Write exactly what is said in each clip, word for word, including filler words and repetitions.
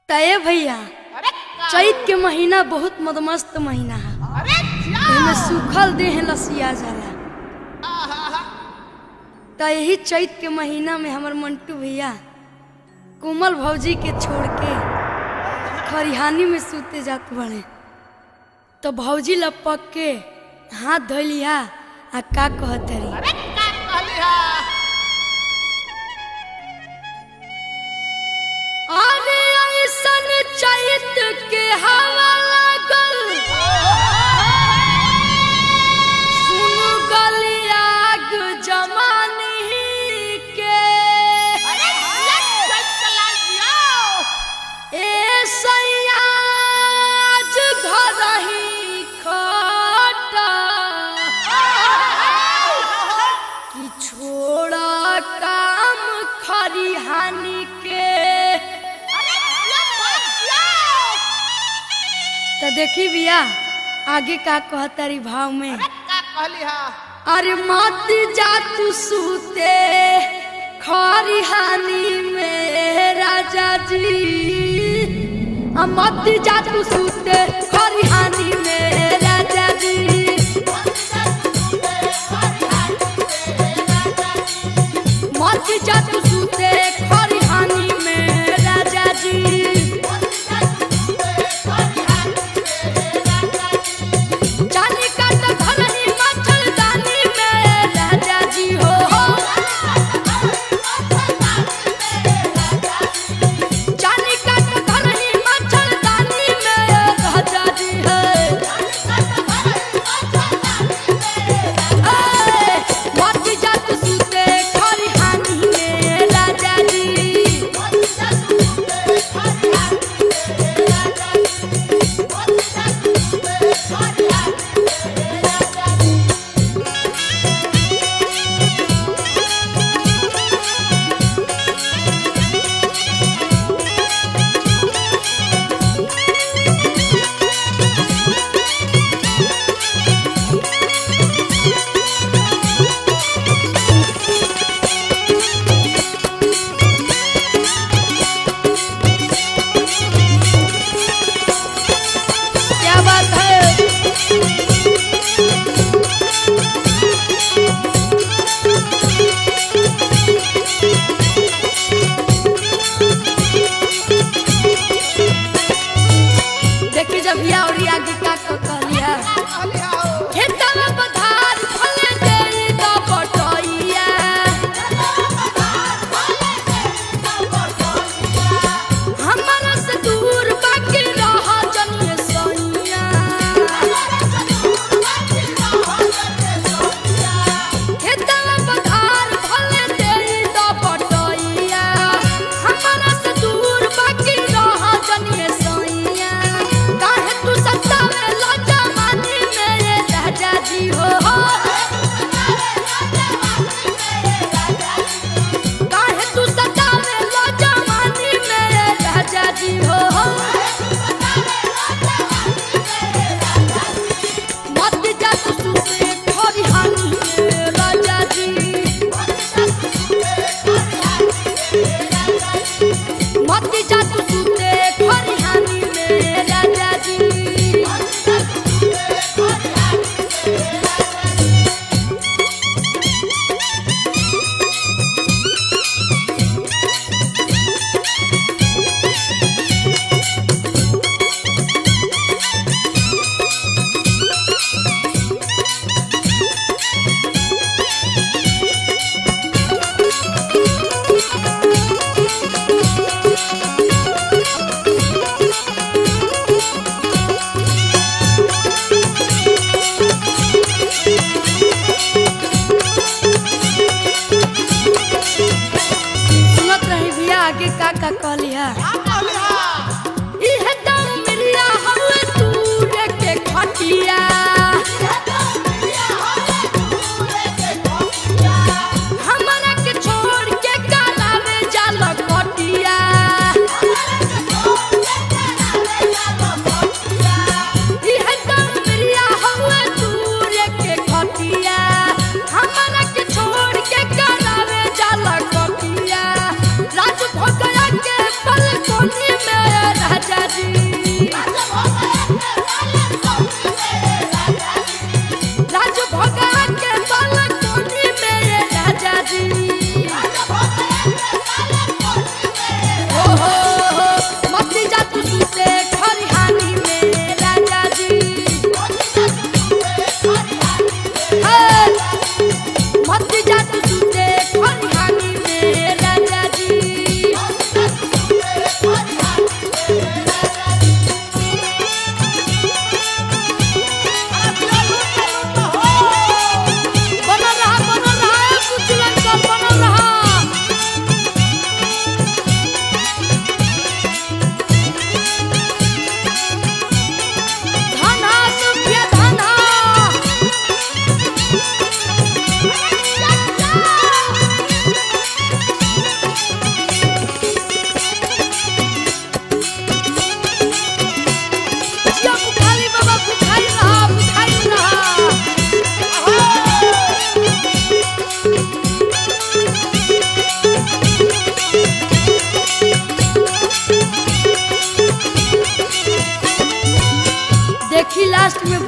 तय भैया चैत के महीना बहुत मदमस्त महीना है। इसमें सूखल देह लसिया जाला। तो यही चैत के महीना में हमार मंटू भैया कोमल भौजी के छोड़ के खरिहानी में सूते जात बड़े। तो भौजी लपक के हाथ धोलिया आ का कहतरी अरे ऐसन चैत के हवा लागल सुन गलिया जमानी के ए सयाज घर ही खटा कि छोड़ा काम खरिहानी के। तो देखी भैया आगे का कहतारी भाव में अरे मत जा तू सूते खरिहानी में राजा जी, मत जा तू सूते खरिहानी में राजा जी, मत जा तू सूते खरिहानी में राजा जी। आगे का का कहलिया इहे दम मिलिया हवे तूरे के खटिया, हमरा के छोड़ के कालावे जाल कटिया, इहे दम मिलिया हवे तूरे के खटिया, हमरा के छोड़ के कालावे जाल कटिया। राज भोगया के पल कोनी में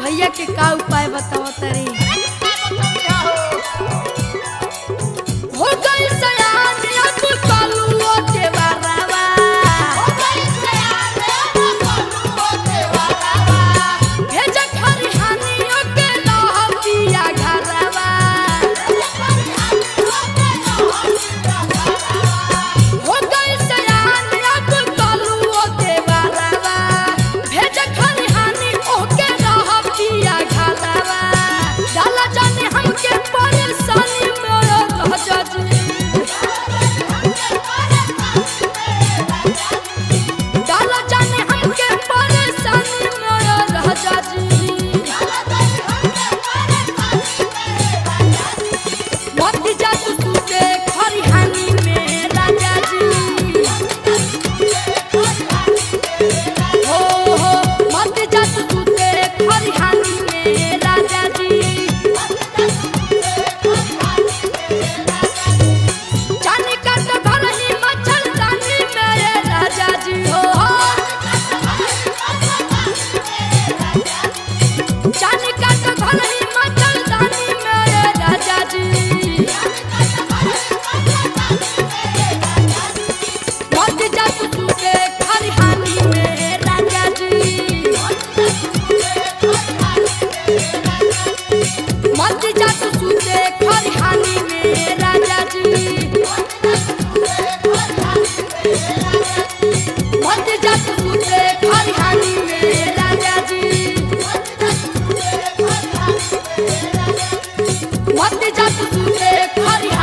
भैया के का उपाय बताओ तरी। हो गई सयान अब कलुओ के बारावा, भेज खरिहानियों के लहतिया घरवा। हो गई सयान अब कलुओ के बारावा, भेज खरिहानी ओके लहतिया घरवा। डाला जाने हमके परेशानी में राजा जी, डाला जाने हमके परेशानी में राजा जी। मत जा तू सूते खरिहानी में राजा जी, हो हो मत जा तू सूते खरिहानी में राजा जी। जाने का तो घर ही मच्छरदानी में राजा जी, हो जाने का तो घर ही मच्छरदानी में राजा जी। मत जा तू सूते खरिहानी में राजा जी, मत जा तू सूते खरिहानी में राजा जी, मत जा तू सूते खरिहानी में राजा जी, मत जा तू सूते खरिहानी